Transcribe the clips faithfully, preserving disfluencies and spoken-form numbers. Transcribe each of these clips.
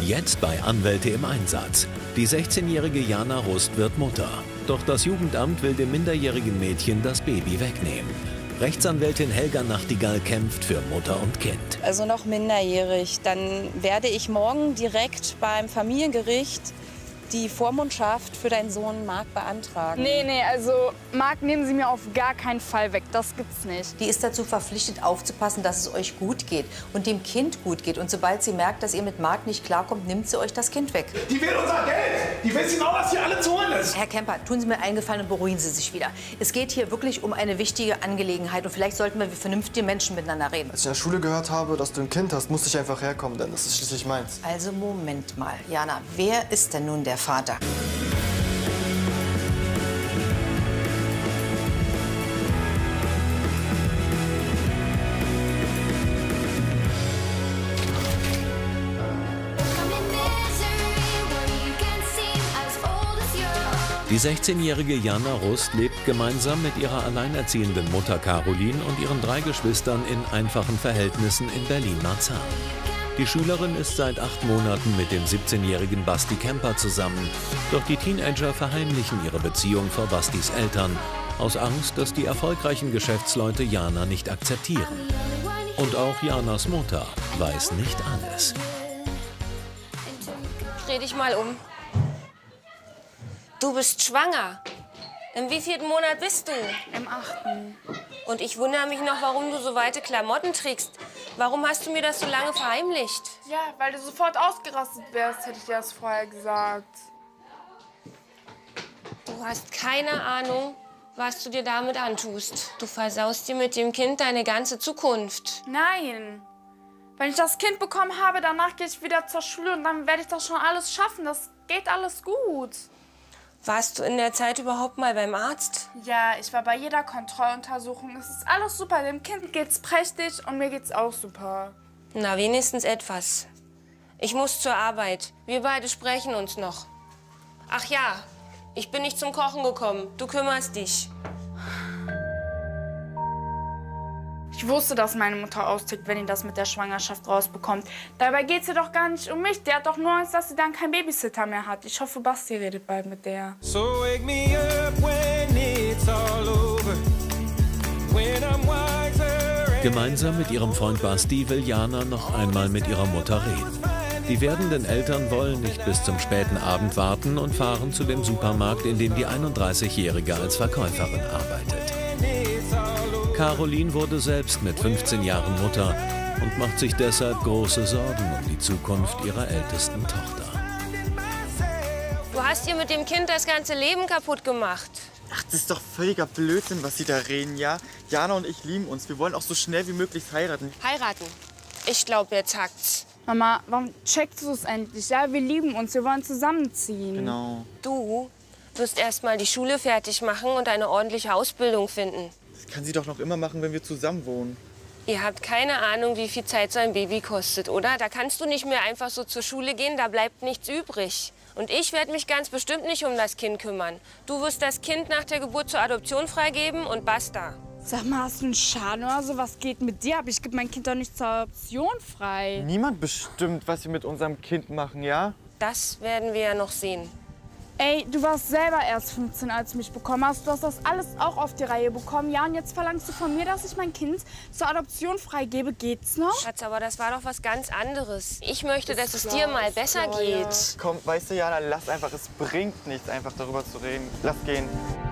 Jetzt bei Anwälte im Einsatz. Die sechzehnjährige Jana Rust wird Mutter. Doch das Jugendamt will dem minderjährigen Mädchen das Baby wegnehmen. Rechtsanwältin Helga Nachtigall kämpft für Mutter und Kind. Also noch minderjährig. Dann werde ich morgen direkt beim Familiengericht die Vormundschaft für deinen Sohn Marc beantragen. Nee, nee, also Marc nehmen Sie mir auf gar keinen Fall weg. Das gibt's nicht. Die ist dazu verpflichtet, aufzupassen, dass es euch gut geht und dem Kind gut geht. Und sobald sie merkt, dass ihr mit Marc nicht klarkommt, nimmt sie euch das Kind weg. Die will unser Geld! Die weiß genau, was hier alle zu holen ist! Herr Kemper, tun Sie mir einen Gefallen und beruhigen Sie sich wieder. Es geht hier wirklich um eine wichtige Angelegenheit und vielleicht sollten wir wie vernünftige Menschen miteinander reden. Als ich in der Schule gehört habe, dass du ein Kind hast, musste ich einfach herkommen, denn das ist schließlich meins. Also Moment mal, Jana, wer ist denn nun der Vater? Die sechzehnjährige Jana Rust lebt gemeinsam mit ihrer alleinerziehenden Mutter Caroline und ihren drei Geschwistern in einfachen Verhältnissen in Berlin-Marzahn. Die Schülerin ist seit acht Monaten mit dem siebzehnjährigen Basti Kemper zusammen. Doch die Teenager verheimlichen ihre Beziehung vor Bastis Eltern, aus Angst, dass die erfolgreichen Geschäftsleute Jana nicht akzeptieren. Und auch Janas Mutter weiß nicht alles. Dreh dich mal um. Du bist schwanger. Im wievielten Monat bist du? Im achten. Und ich wundere mich noch, warum du so weite Klamotten trägst. Warum hast du mir das so lange verheimlicht? Ja, weil du sofort ausgerastet wärst, hätte ich dir das vorher gesagt. Du hast keine Ahnung, was du dir damit antust. Du versaust dir mit dem Kind deine ganze Zukunft. Nein. Wenn ich das Kind bekommen habe, danach gehe ich wieder zur Schule und dann werde ich das schon alles schaffen. Das geht alles gut. Warst du in der Zeit überhaupt mal beim Arzt? Ja, ich war bei jeder Kontrolluntersuchung. Es ist alles super. Dem Kind geht's prächtig und mir geht's auch super. Na, wenigstens etwas. Ich muss zur Arbeit. Wir beide sprechen uns noch. Ach ja, ich bin nicht zum Kochen gekommen. Du kümmerst dich. Ich wusste, dass meine Mutter austickt, wenn die das mit der Schwangerschaft rausbekommt. Dabei geht es ihr doch gar nicht um mich. Der hat doch nur Angst, dass sie dann keinen Babysitter mehr hat. Ich hoffe, Basti redet bald mit der. So wake me up when it's all over. When I'm wiser. Gemeinsam mit ihrem Freund Basti will Jana noch einmal mit ihrer Mutter reden. Die werdenden Eltern wollen nicht bis zum späten Abend warten und fahren zu dem Supermarkt, in dem die einunddreißigjährige als Verkäuferin arbeitet. Caroline wurde selbst mit fünfzehn Jahren Mutter und macht sich deshalb große Sorgen um die Zukunft ihrer ältesten Tochter. Du hast ihr mit dem Kind das ganze Leben kaputt gemacht. Ach, das ist doch völliger Blödsinn, was Sie da reden, ja? Jana und ich lieben uns. Wir wollen auch so schnell wie möglich heiraten. Heiraten? Ich glaube, jetzt hackt's. Mama, warum checkst du es endlich? Ja, wir lieben uns, wir wollen zusammenziehen. Genau. Du wirst erst mal die Schule fertig machen und eine ordentliche Ausbildung finden. Das kann sie doch noch immer machen, wenn wir zusammen wohnen. Ihr habt keine Ahnung, wie viel Zeit so ein Baby kostet, oder? Da kannst du nicht mehr einfach so zur Schule gehen, da bleibt nichts übrig. Und ich werde mich ganz bestimmt nicht um das Kind kümmern. Du wirst das Kind nach der Geburt zur Adoption freigeben und basta. Sag mal, hast du einen Schaden oder so? Was geht mit dir ab? Ich gebe mein Kind doch nicht zur Adoption frei. Niemand bestimmt, was wir mit unserem Kind machen, ja? Das werden wir ja noch sehen. Ey, du warst selber erst fünfzehn, als du mich bekommen hast. Du hast das alles auch auf die Reihe bekommen. Ja, und jetzt verlangst du von mir, dass ich mein Kind zur Adoption freigebe. Geht's noch? Schatz, aber das war doch was ganz anderes. Ich möchte, dass es dir mal besser geht. Komm, weißt du, Jana, lass einfach. Es bringt nichts, einfach darüber zu reden. Lass gehen.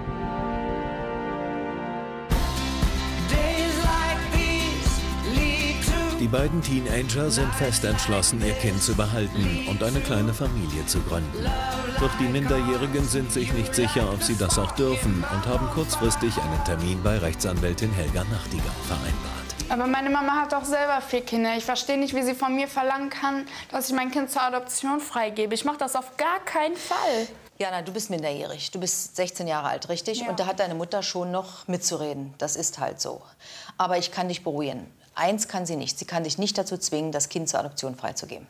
Die beiden Teenager sind fest entschlossen, ihr Kind zu behalten und eine kleine Familie zu gründen. Doch die Minderjährigen sind sich nicht sicher, ob sie das auch dürfen und haben kurzfristig einen Termin bei Rechtsanwältin Helga Nachtigall vereinbart. Aber meine Mama hat doch selber vier Kinder. Ich verstehe nicht, wie sie von mir verlangen kann, dass ich mein Kind zur Adoption freigebe. Ich mache das auf gar keinen Fall. Jana, du bist minderjährig. Du bist sechzehn Jahre alt, richtig? Ja. Und da hat deine Mutter schon noch mitzureden. Das ist halt so. Aber ich kann dich beruhigen. Eins kann sie nicht. Sie kann dich nicht dazu zwingen, das Kind zur Adoption freizugeben.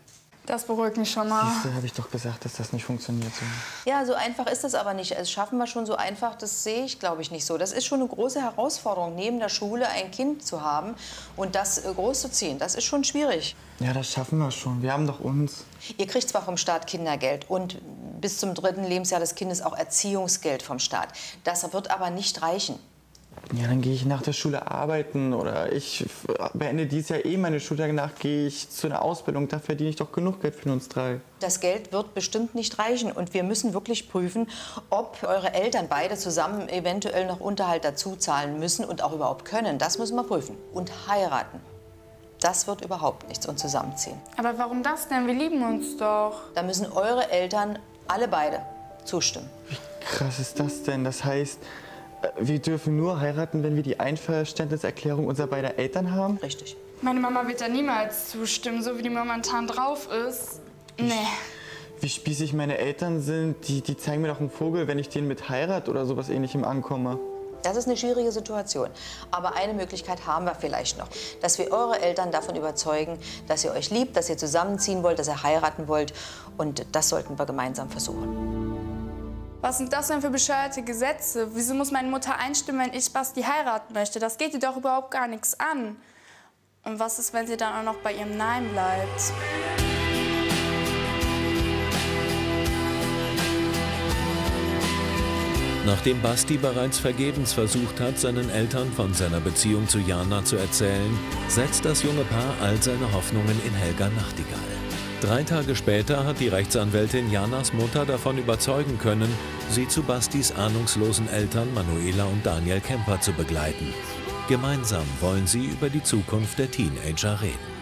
Das beruhigt mich schon mal. Siehste, habe ich doch gesagt, dass das nicht funktioniert. So. Ja, so einfach ist das aber nicht. Das schaffen wir schon so einfach, das sehe ich, glaube ich, nicht so. Das ist schon eine große Herausforderung, neben der Schule ein Kind zu haben und das äh, großzuziehen. Das ist schon schwierig. Ja, das schaffen wir schon. Wir haben doch uns. Ihr kriegt zwar vom Staat Kindergeld und bis zum dritten Lebensjahr des Kindes auch Erziehungsgeld vom Staat. Das wird aber nicht reichen. Ja, dann gehe ich nach der Schule arbeiten oder ich beende dieses Jahr eh meine Schule. Danach gehe ich zu einer Ausbildung. Da verdiene ich doch genug Geld für uns drei. Das Geld wird bestimmt nicht reichen und wir müssen wirklich prüfen, ob eure Eltern beide zusammen eventuell noch Unterhalt dazu zahlen müssen und auch überhaupt können. Das müssen wir prüfen. Und heiraten. Das wird überhaupt nichts und zusammenziehen. Aber warum das denn? Wir lieben uns doch. Da müssen eure Eltern, alle beide, zustimmen. Wie krass ist das denn? Das heißt, wir dürfen nur heiraten, wenn wir die Einverständniserklärung unserer beiden Eltern haben? Richtig. Meine Mama wird da niemals zustimmen, so wie die momentan drauf ist. Nee. Wie spießig meine Eltern sind, die, die zeigen mir doch einen Vogel, wenn ich denen mit Heirat oder sowas Ähnlichem ankomme. Das ist eine schwierige Situation. Aber eine Möglichkeit haben wir vielleicht noch. Dass wir eure Eltern davon überzeugen, dass ihr euch liebt, dass ihr zusammenziehen wollt, dass ihr heiraten wollt. Und das sollten wir gemeinsam versuchen. Was sind das denn für bescheuerte Gesetze? Wieso muss meine Mutter einstimmen, wenn ich Basti heiraten möchte? Das geht ihr doch überhaupt gar nichts an. Und was ist, wenn sie dann auch noch bei ihrem Nein bleibt? Nachdem Basti bereits vergebens versucht hat, seinen Eltern von seiner Beziehung zu Jana zu erzählen, setzt das junge Paar all seine Hoffnungen in Helga Nachtigall. Drei Tage später hat die Rechtsanwältin Janas Mutter davon überzeugen können, sie zu Bastis ahnungslosen Eltern Manuela und Daniel Kemper zu begleiten. Gemeinsam wollen sie über die Zukunft der Teenager reden.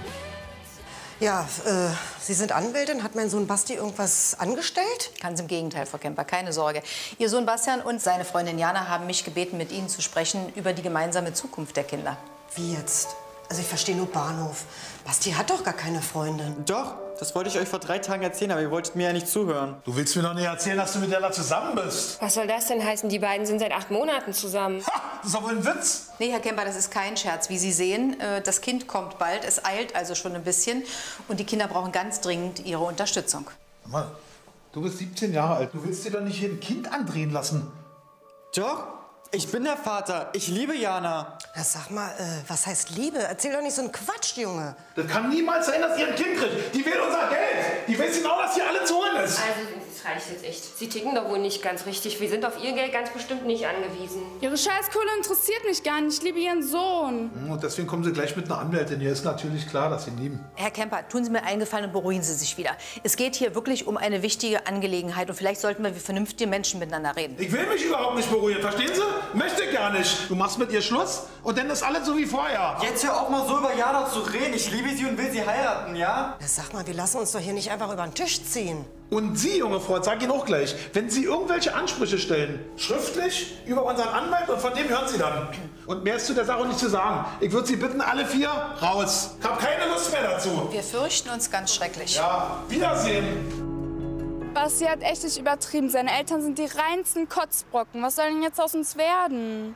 Ja, äh, Sie sind Anwältin. Hat mein Sohn Basti irgendwas angestellt? Ganz im Gegenteil, Frau Kemper, keine Sorge. Ihr Sohn Bastian und seine Freundin Jana haben mich gebeten, mit Ihnen zu sprechen über die gemeinsame Zukunft der Kinder. Wie jetzt? Also ich verstehe nur Bahnhof. Basti hat doch gar keine Freundin. Doch, das wollte ich euch vor drei Tagen erzählen, aber ihr wolltet mir ja nicht zuhören. Du willst mir doch nicht erzählen, dass du mit der zusammen bist. Was soll das denn heißen? Die beiden sind seit acht Monaten zusammen. Ha, das ist doch wohl ein Witz. Nee, Herr Kemper, das ist kein Scherz. Wie Sie sehen, äh, das Kind kommt bald. Es eilt also schon ein bisschen. Und die Kinder brauchen ganz dringend Ihre Unterstützung. Mann, du bist siebzehn Jahre alt. Du willst dir doch nicht hier ein Kind andrehen lassen. Doch, ich bin der Vater. Ich liebe Jana. Ja, sag mal, äh, was heißt Liebe? Erzähl doch nicht so einen Quatsch, Junge. Das kann niemals sein, dass ihr ein Kind kriegt. Die will unser Geld. Die weiß genau, dass hier alle zu holen ist. Also, das reicht jetzt echt. Sie ticken doch wohl nicht ganz richtig. Wir sind auf ihr Geld ganz bestimmt nicht angewiesen. Ihre Scheißkohle interessiert mich gar nicht. Ich liebe Ihren Sohn. Und deswegen kommen Sie gleich mit einer Anwältin. Hier ist natürlich klar, dass Sie ihn lieben. Herr Kemper, tun Sie mir einen Gefallen und beruhigen Sie sich wieder. Es geht hier wirklich um eine wichtige Angelegenheit. Und vielleicht sollten wir wie vernünftige Menschen miteinander reden. Ich will mich überhaupt nicht beruhigen, verstehen Sie? Möchte ich gar nicht. Du machst mit ihr Schluss und dann ist alles so wie vorher. Jetzt hör auch mal so über Jana zu reden. Ich liebe sie und will sie heiraten, ja? Ja, sag mal, wir lassen uns doch hier nicht einfach über den Tisch ziehen. Und Sie, junge Frau, sag Ihnen auch gleich, wenn Sie irgendwelche Ansprüche stellen, schriftlich über unseren Anwalt und von dem hören Sie dann. Und mehr ist zu der Sache nicht zu sagen. Ich würde Sie bitten, alle vier raus. Ich habe keine Lust mehr dazu. Wir fürchten uns ganz schrecklich. Ja, Wiedersehen. Basti hat echt nicht übertrieben. Seine Eltern sind die reinsten Kotzbrocken. Was soll denn jetzt aus uns werden?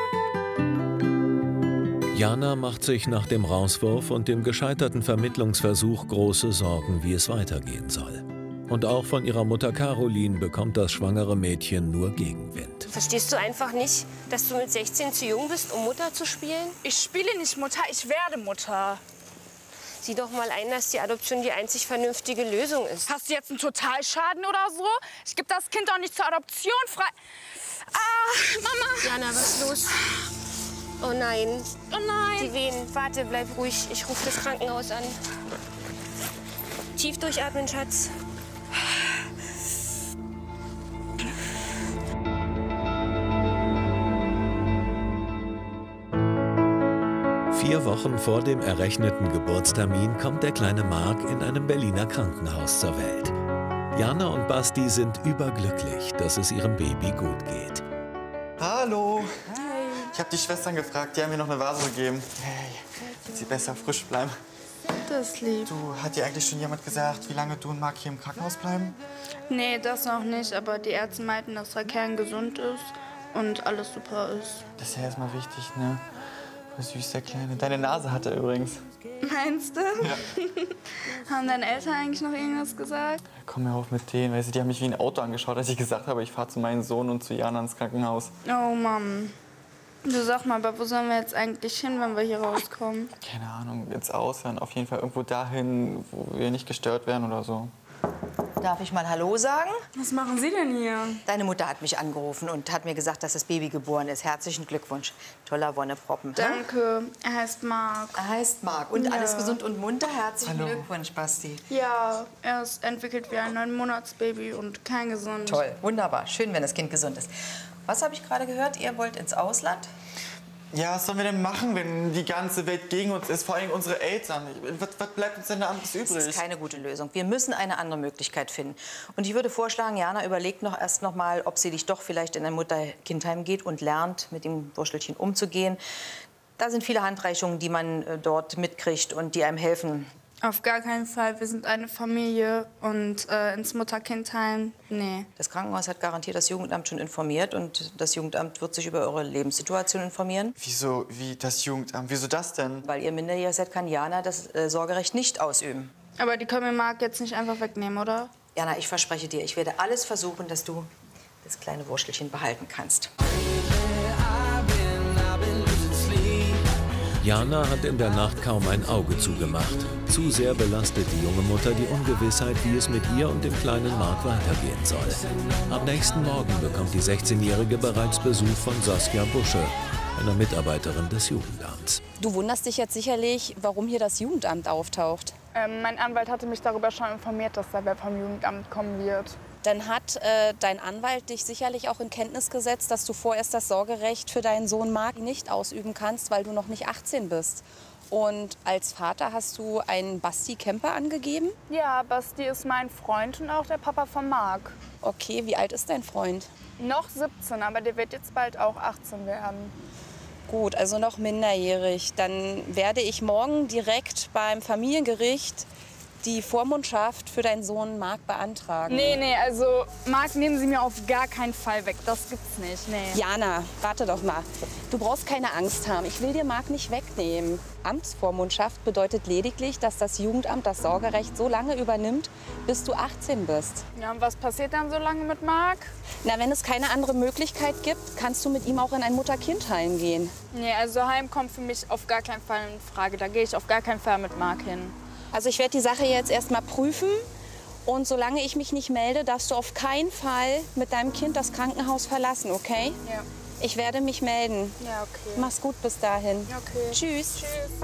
Jana macht sich nach dem Rauswurf und dem gescheiterten Vermittlungsversuch große Sorgen, wie es weitergehen soll. Und auch von ihrer Mutter Caroline bekommt das schwangere Mädchen nur Gegenwind. Verstehst du einfach nicht, dass du mit sechzehn zu jung bist, um Mutter zu spielen? Ich spiele nicht Mutter, ich werde Mutter. Sieh doch mal ein, dass die Adoption die einzig vernünftige Lösung ist. Hast du jetzt einen Totalschaden oder so? Ich gebe das Kind doch nicht zur Adoption frei. Ah, Mama! Jana, was ist los? Oh nein. Oh nein. Die Wehen. Warte, bleib ruhig. Ich rufe das Krankenhaus an. Tief durchatmen, Schatz. Vier Wochen vor dem errechneten Geburtstermin kommt der kleine Marc in einem Berliner Krankenhaus zur Welt. Jana und Basti sind überglücklich, dass es ihrem Baby gut geht. Hallo. Hi. Ich habe die Schwestern gefragt, die haben mir noch eine Vase gegeben. Hey, wird sie besser frisch bleiben? Das ist lieb. Du, hat dir eigentlich schon jemand gesagt, wie lange du und Marc hier im Krankenhaus bleiben? Nee, das noch nicht. Aber die Ärzte meinten, dass der Kern gesund ist und alles super ist. Das ist ja erstmal wichtig, ne? Voll süß, der Kleine. Deine Nase hat er übrigens. Meinst du? Ja. Haben deine Eltern eigentlich noch irgendwas gesagt? Komm mir auf mit denen, weißt du, die haben mich wie ein Auto angeschaut, als ich gesagt habe, ich fahre zu meinem Sohn und zu Jana ins Krankenhaus. Oh Mann. Du sag mal, aber wo sollen wir jetzt eigentlich hin, wenn wir hier rauskommen? Keine Ahnung, ins Ausland, auf jeden Fall irgendwo dahin, wo wir nicht gestört werden oder so. Darf ich mal Hallo sagen? Was machen Sie denn hier? Deine Mutter hat mich angerufen und hat mir gesagt, dass das Baby geboren ist. Herzlichen Glückwunsch. Toller Wonneproppen. Danke. Er heißt Marc. Er heißt Marc. Und Ja. alles gesund und munter. Herzlichen Hallo. Glückwunsch, Basti. Ja, er ist entwickelt wie ein neun Monats Baby und kein gesund. Toll, wunderbar. Schön, wenn das Kind gesund ist. Was habe ich gerade gehört? Ihr wollt ins Ausland? Ja, was sollen wir denn machen, wenn die ganze Welt gegen uns ist? Vor allem unsere Eltern. Was, was bleibt uns denn da anderes übrig? Das ist keine gute Lösung. Wir müssen eine andere Möglichkeit finden. Und ich würde vorschlagen, Jana überlegt noch erst noch mal, ob sie dich doch vielleicht in ein Mutter-Kind-Heim geht und lernt, mit dem Wurstelchen umzugehen. Da sind viele Handreichungen, die man äh, dort mitkriegt und die einem helfen. Auf gar keinen Fall. Wir sind eine Familie und äh, ins Mutter-Kind-Heim, nee. Das Krankenhaus hat garantiert das Jugendamt schon informiert und das Jugendamt wird sich über eure Lebenssituation informieren. Wieso, wie das Jugendamt? Wieso das denn? Weil ihr minderjährig seid, kann Jana das äh, Sorgerecht nicht ausüben. Aber die können mir Marc jetzt nicht einfach wegnehmen, oder? Jana, ich verspreche dir, ich werde alles versuchen, dass du das kleine Wurstelchen behalten kannst. Jana hat in der Nacht kaum ein Auge zugemacht. Zu sehr belastet die junge Mutter die Ungewissheit, wie es mit ihr und dem kleinen Marc weitergehen soll. Am nächsten Morgen bekommt die sechzehnjährige bereits Besuch von Saskia Busche, einer Mitarbeiterin des Jugendamts. Du wunderst dich jetzt sicherlich, warum hier das Jugendamt auftaucht. Ähm, mein Anwalt hatte mich darüber schon informiert, dass da wer vom Jugendamt kommen wird. Dann hat äh, dein Anwalt dich sicherlich auch in Kenntnis gesetzt, dass du vorerst das Sorgerecht für deinen Sohn Marc nicht ausüben kannst, weil du noch nicht achtzehn bist. Und als Vater hast du einen Basti Kemper angegeben? Ja, Basti ist mein Freund und auch der Papa von Marc. Okay, wie alt ist dein Freund? Noch siebzehn, aber der wird jetzt bald auch achtzehn werden. Gut, also noch minderjährig. Dann werde ich morgen direkt beim Familiengericht die Vormundschaft für deinen Sohn Marc beantragen. Nee, nee, also Marc nehmen Sie mir auf gar keinen Fall weg. Das gibt's nicht, nee. Jana, warte doch mal. Du brauchst keine Angst haben. Ich will dir Marc nicht wegnehmen. Amtsvormundschaft bedeutet lediglich, dass das Jugendamt das Sorgerecht so lange übernimmt, bis du achtzehn bist. Ja, und was passiert dann so lange mit Marc? Na, wenn es keine andere Möglichkeit gibt, kannst du mit ihm auch in ein Mutter-Kind-Heim gehen. Nee, also Heim kommt für mich auf gar keinen Fall in Frage. Da gehe ich auf gar keinen Fall mit Marc hin. Also ich werde die Sache jetzt erst mal prüfen. Und solange ich mich nicht melde, darfst du auf keinen Fall mit deinem Kind das Krankenhaus verlassen, okay? Ja. Ich werde mich melden. Ja, okay. Mach's gut bis dahin. Ja, okay. Tschüss. Tschüss.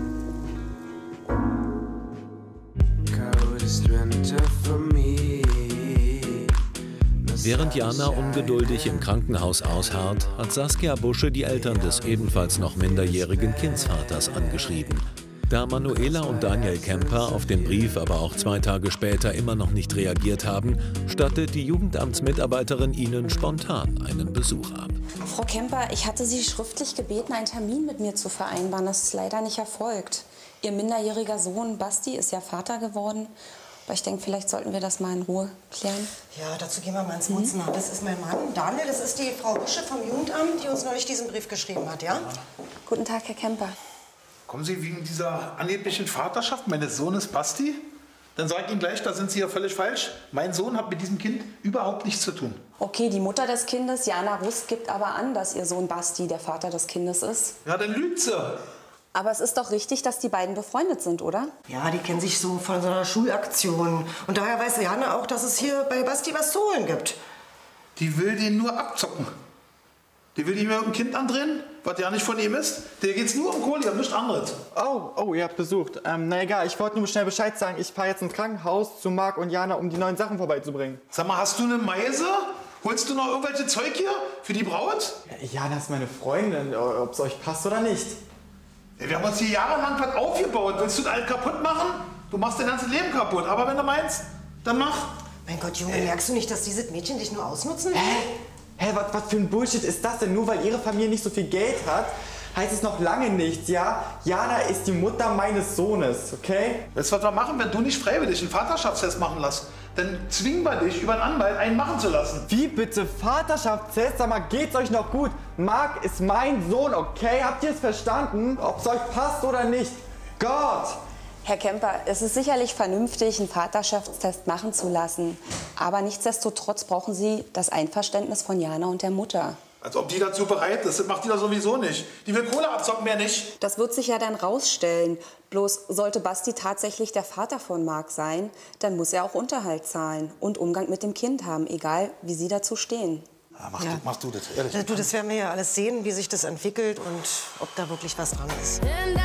Während Jana ungeduldig im Krankenhaus ausharrt, hat Saskia Busche die Eltern des ebenfalls noch minderjährigen Kindsvaters angeschrieben. Da Manuela und Daniel Kemper auf den Brief aber auch zwei Tage später immer noch nicht reagiert haben, stattet die Jugendamtsmitarbeiterin ihnen spontan einen Besuch ab. Frau Kemper, ich hatte Sie schriftlich gebeten, einen Termin mit mir zu vereinbaren. Das ist leider nicht erfolgt. Ihr minderjähriger Sohn Basti ist ja Vater geworden. Aber ich denke, vielleicht sollten wir das mal in Ruhe klären. Ja, dazu gehen wir mal ins Wohnzimmer. Mhm. Das ist mein Mann, Daniel. Das ist die Frau Busche vom Jugendamt, die uns neulich diesen Brief geschrieben hat, ja? Guten Tag, Herr Kemper. Kommen Sie wegen dieser angeblichen Vaterschaft meines Sohnes Basti? Dann sage ich Ihnen gleich, da sind Sie ja völlig falsch. Mein Sohn hat mit diesem Kind überhaupt nichts zu tun. Okay, die Mutter des Kindes, Jana Rust, gibt aber an, dass ihr Sohn Basti der Vater des Kindes ist. Ja, dann lügt sie. Aber es ist doch richtig, dass die beiden befreundet sind, oder? Ja, die kennen sich so von so einer Schulaktion. Und daher weiß Jana auch, dass es hier bei Basti was zu holen gibt. Die will den nur abzocken. Die will nicht mehr ein Kind andrehen, was ja nicht von ihm ist. Der geht's nur um Kohle, um nichts anderes. Oh, oh, ihr habt besucht. Ähm, na egal, ich wollte nur schnell Bescheid sagen. Ich fahre jetzt ins Krankenhaus zu Marc und Jana, um die neuen Sachen vorbeizubringen. Sag mal, hast du eine Meise? Holst du noch irgendwelche Zeug hier für die Braut? Ja, Jana ist meine Freundin, ob es euch passt oder nicht. Ja, wir haben uns hier jahrelang was aufgebaut. Willst du das alles kaputt machen? Du machst dein ganzes Leben kaputt. Aber wenn du meinst, dann mach. Mein Gott, Junge, äh. merkst du nicht, dass dieses Mädchen dich nur ausnutzen will? Hä? Hä, was, was für ein Bullshit ist das denn? Nur weil ihre Familie nicht so viel Geld hat, heißt es noch lange nichts, ja? Jana ist die Mutter meines Sohnes, okay? Weißt du, was wir machen, wenn du nicht freiwillig einen Vaterschaftstest machen lässt? Dann zwingen wir dich, über einen Anwalt einen machen zu lassen. Wie bitte? Vaterschaftstest? Sag mal, geht's euch noch gut? Marc ist mein Sohn, okay? Habt ihr es verstanden? Ob es euch passt oder nicht? Gott! Herr Kemper, es ist sicherlich vernünftig, einen Vaterschaftstest machen zu lassen. Aber nichtsdestotrotz brauchen Sie das Einverständnis von Jana und der Mutter. Als ob die dazu bereit ist. Das macht die doch sowieso nicht. Die will Kohle abzocken, mehr nicht. Das wird sich ja dann rausstellen. Bloß sollte Basti tatsächlich der Vater von Marc sein, dann muss er auch Unterhalt zahlen und Umgang mit dem Kind haben, egal wie Sie dazu stehen. Ja, mach, Ja. Du, mach du das, ehrlich. Du, das werden wir ja alles sehen, wie sich das entwickelt und ob da wirklich was dran ist.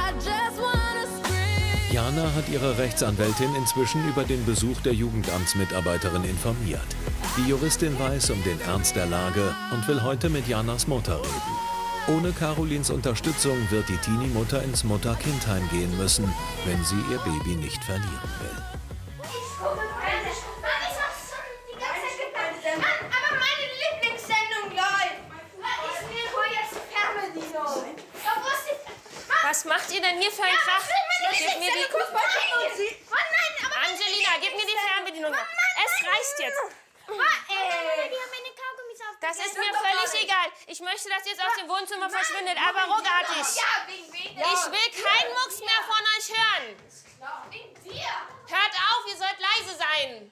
Jana hat ihre Rechtsanwältin inzwischen über den Besuch der Jugendamtsmitarbeiterin informiert. Die Juristin weiß um den Ernst der Lage und will heute mit Janas Mutter reden. Ohne Carolins Unterstützung wird die Teenie-Mutter ins Mutter-Kind-Heim gehen müssen, wenn sie ihr Baby nicht verlieren will. Aber meine Lieblingssendung läuft. Ich will wohl jetzt Fernbedienung. Was macht ihr denn hier für ein Krach? Gib mir die... Oh nein, aber Angelina, gib mir die Fernbedienung. Es reicht jetzt. Das ist mir völlig egal. Ich möchte, dass ihr jetzt aus dem Wohnzimmer verschwindet, aber ruckartig. Ich will keinen Mucks mehr von euch hören. Hört auf, ihr sollt leise sein.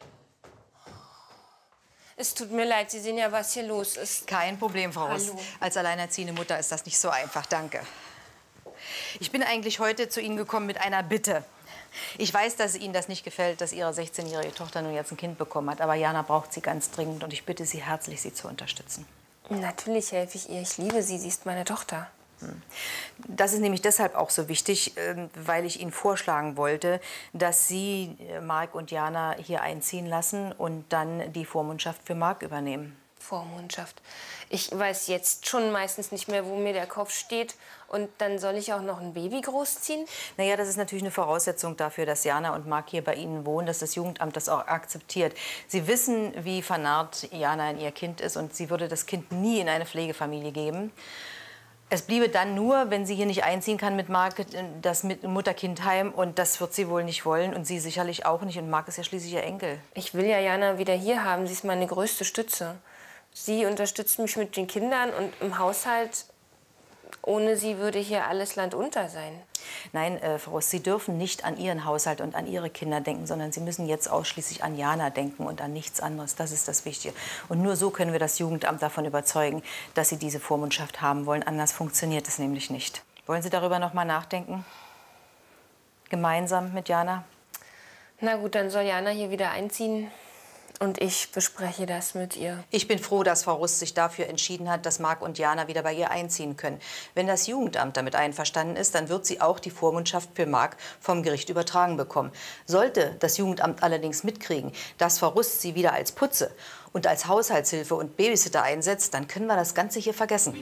Es tut mir leid, Sie sehen ja, was hier los ist. Kein Problem, Frau Russ. Hallo. Als alleinerziehende Mutter ist das nicht so einfach, danke. Ich bin eigentlich heute zu Ihnen gekommen mit einer Bitte. Ich weiß, dass Ihnen das nicht gefällt, dass Ihre sechzehnjährige Tochter nun jetzt ein Kind bekommen hat. Aber Jana braucht Sie ganz dringend und ich bitte Sie herzlich, sie zu unterstützen. Natürlich helfe ich ihr. Ich liebe sie. Sie ist meine Tochter. Das ist nämlich deshalb auch so wichtig, weil ich Ihnen vorschlagen wollte, dass Sie Marc und Jana hier einziehen lassen und dann die Vormundschaft für Marc übernehmen. Vormundschaft. Ich weiß jetzt schon meistens nicht mehr, wo mir der Kopf steht. Und dann soll ich auch noch ein Baby großziehen? Naja, das ist natürlich eine Voraussetzung dafür, dass Jana und Marc hier bei Ihnen wohnen, dass das Jugendamt das auch akzeptiert. Sie wissen, wie vernarrt Jana in ihr Kind ist und sie würde das Kind nie in eine Pflegefamilie geben. Es bliebe dann nur, wenn sie hier nicht einziehen kann mit Marc, das Mutter-Kind-Heim. Und das wird sie wohl nicht wollen und sie sicherlich auch nicht. Und Marc ist ja schließlich ihr Enkel. Ich will ja Jana wieder hier haben. Sie ist meine größte Stütze. Sie unterstützt mich mit den Kindern und im Haushalt. Ohne sie würde hier alles Land unter sein. Nein, äh, Frau Russ, Sie dürfen nicht an Ihren Haushalt und an Ihre Kinder denken, sondern Sie müssen jetzt ausschließlich an Jana denken und an nichts anderes. Das ist das Wichtige. Und nur so können wir das Jugendamt davon überzeugen, dass Sie diese Vormundschaft haben wollen. Anders funktioniert es nämlich nicht. Wollen Sie darüber noch mal nachdenken? Gemeinsam mit Jana? Na gut, dann soll Jana hier wieder einziehen. Und ich bespreche das mit ihr. Ich bin froh, dass Frau Russ sich dafür entschieden hat, dass Marc und Jana wieder bei ihr einziehen können. Wenn das Jugendamt damit einverstanden ist, dann wird sie auch die Vormundschaft für Marc vom Gericht übertragen bekommen. Sollte das Jugendamt allerdings mitkriegen, dass Frau Russ sie wieder als Putze und als Haushaltshilfe und Babysitter einsetzt, dann können wir das Ganze hier vergessen.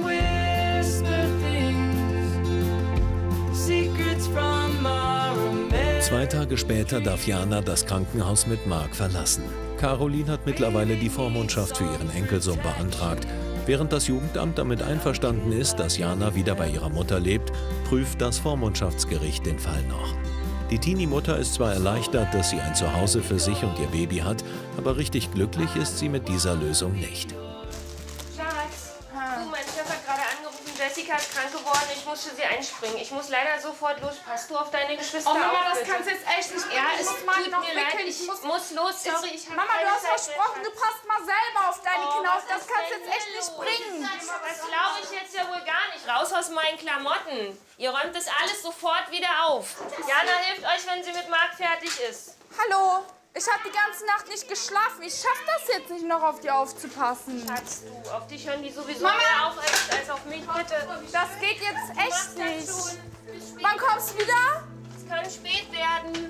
Zwei Tage später darf Jana das Krankenhaus mit Marc verlassen. Caroline hat mittlerweile die Vormundschaft für ihren Enkelsohn beantragt. Während das Jugendamt damit einverstanden ist, dass Jana wieder bei ihrer Mutter lebt, prüft das Vormundschaftsgericht den Fall noch. Die Teenie-Mutter ist zwar erleichtert, dass sie ein Zuhause für sich und ihr Baby hat, aber richtig glücklich ist sie mit dieser Lösung nicht. Schatz, du, mein Chef hat gerade angerufen, Jessica ist krank geworden, ich muss für sie einspringen. Ich muss leider sofort los. Passt du auf deine Geschwister Oh Mama, auf, das bitte? kannst du jetzt echt nicht. Ja, ich es muss mal tut noch mir leid, wickeln. ich muss los, sorry, ich hab Mama, du keine hast Zeit versprochen, mehr. du passt mal selber auf deine Oh, Kinder auf. was Das ist kannst du denn jetzt echt hier nicht los? bringen. Das glaube ich jetzt ja wohl gar nicht. Raus aus meinen Klamotten. Ihr räumt das alles sofort wieder auf. Jana hilft euch, wenn sie mit Marc fertig ist. Hallo, ich habe die ganze Nacht nicht geschlafen. Ich schaffe das jetzt nicht noch auf dir aufzupassen. Schatz, du, auf dich hören die sowieso Mama! mehr auf als, als auf mich, bitte. Das geht jetzt echt Du machst nicht. das schon. Bis spät. Wann kommst du wieder? Es kann spät werden.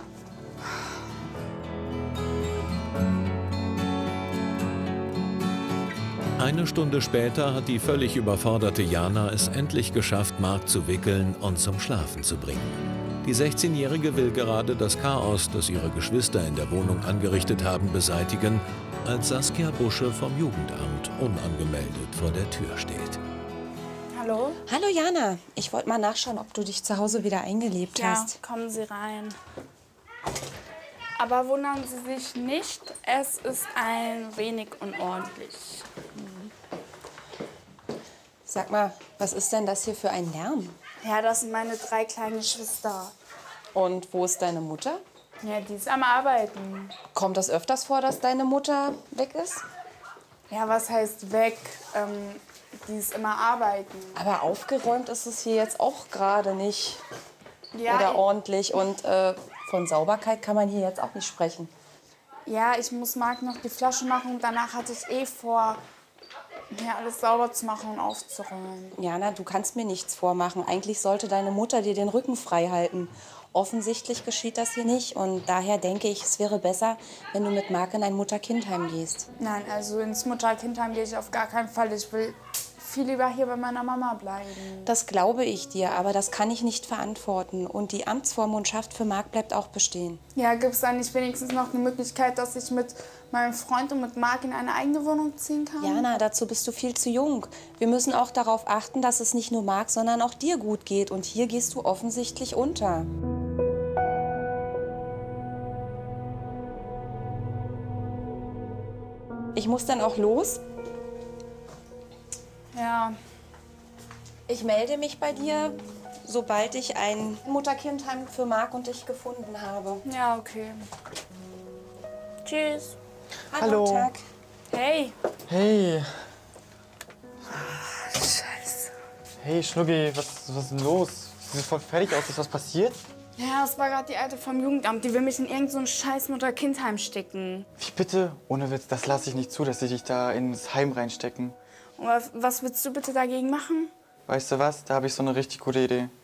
Eine Stunde später hat die völlig überforderte Jana es endlich geschafft, Marc zu wickeln und zum Schlafen zu bringen. Die sechzehnjährige will gerade das Chaos, das ihre Geschwister in der Wohnung angerichtet haben, beseitigen, als Saskia Busche vom Jugendamt unangemeldet vor der Tür steht. Hallo? Hallo Jana, ich wollte mal nachschauen, ob du dich zu Hause wieder eingelebt Ja, hast. kommen Sie rein. Aber wundern Sie sich nicht, es ist ein wenig unordentlich. Sag mal, was ist denn das hier für ein Lärm? Ja, das sind meine drei kleinen Geschwister. Und wo ist deine Mutter? Ja, die ist am Arbeiten. Kommt das öfters vor, dass deine Mutter weg ist? Ja, was heißt weg? Ähm, die ist immer arbeiten. Aber aufgeräumt ist es hier jetzt auch gerade nicht. Ja, Oder ich- ordentlich. Und äh, von Sauberkeit kann man hier jetzt auch nicht sprechen. Ja, ich muss Marc noch die Flasche machen und danach hatte ich eh vor, hier alles sauber zu machen und aufzuräumen. Jana, du kannst mir nichts vormachen. Eigentlich sollte deine Mutter dir den Rücken frei halten. Offensichtlich geschieht das hier nicht. Und daher denke ich, es wäre besser, wenn du mit Marc in ein Mutter-Kind-Heim gehst. Nein, also ins Mutter-Kind-Heim gehe ich auf gar keinen Fall. Ich will viel lieber hier bei meiner Mama bleiben. Das glaube ich dir, aber das kann ich nicht verantworten. Und die Amtsvormundschaft für Marc bleibt auch bestehen. Ja, gibt es da nicht wenigstens noch eine Möglichkeit, dass ich mit meinem Freund und mit Marc in eine eigene Wohnung ziehen kann? Jana, dazu bist du viel zu jung. Wir müssen auch darauf achten, dass es nicht nur Marc, sondern auch dir gut geht. Und hier gehst du offensichtlich unter. Ich muss dann auch los. Ja. Ich melde mich bei dir, sobald ich ein Mutter-Kind-Heim für Marc und dich gefunden habe. Ja, okay. Tschüss. Hallo. Hallo. Tag. Hey. Hey, Scheiße. hey Schnuggi, was, was ist denn los? Du siehst voll fertig aus, ist was passiert? Ja, das war gerade die Alte vom Jugendamt. Die will mich in irgendein so ein scheiß Mutter-Kind-Heim stecken. Wie bitte? Ohne Witz, das lasse ich nicht zu, dass sie dich da ins Heim reinstecken. Und was, was willst du bitte dagegen machen? Weißt du was? Da habe ich so eine richtig gute Idee.